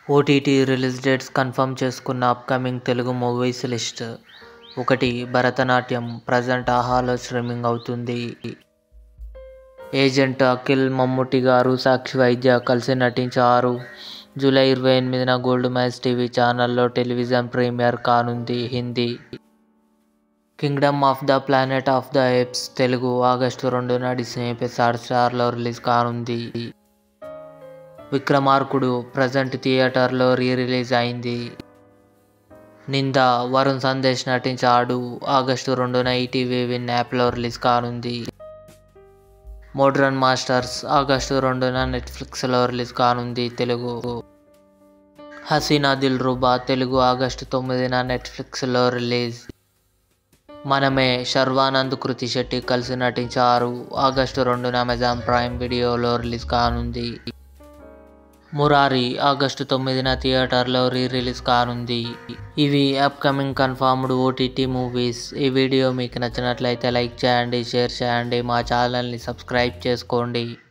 OTT release dates confirm చేసుకున్న upcoming Telugu movies list. 1. Bharatanatyam present ఆహాలో streaming అవుతుంది. ఏజెంట్ అఖిల్, మమ్ముట్టి గారు, సాక్షి వైద్య కలిసి నటించారు. జూలై 28న గోల్డ్ మ్యాచ్ టీవీ ఛానల్లో టెలివిజన్ ప్రీమియర్ కానుంది. Hindi. Kingdom of the planet of the apes Telugu August 2న డిస్నీ + స్టార్లో రిలీజ్ కానుంది. విక్రమార్కుడు ప్రజెంట్ థియేటర్లో రిలీజ్ అయింది. నింద వరుణ్ సందేశ్ నటించాడు. ఆగస్టు 2న ఈటీవీ విన్ యాప్లో రిలీజ్ కానుంది. మోడ్రన్ మాస్టర్స్ ఆగస్టు 2న నెట్ఫ్లిక్స్లో రిలీజ్ కానుంది. తెలుగు. హసీనా దిల్రుబా తెలుగు ఆగస్టు 9న నెట్ఫ్లిక్స్లో రిలీజ్. మనమే శర్వానంద్, కృతి శెట్టి కలిసి నటించారు. ఆగస్టు 2న అమెజాన్ ప్రైమ్ వీడియోలో రిలీజ్ కానుంది. మురారి ఆగస్టు 9న థియేటర్లో రిలీజ్ కానుంది. ఇవి అప్కమింగ్ కన్ఫర్మ్డ్ ఓటీటీ మూవీస్. ఈ వీడియో మీకు నచ్చినట్లయితే లైక్ చేయండి, షేర్ చేయండి, మా ఛానల్ని సబ్స్క్రైబ్ చేసుకోండి.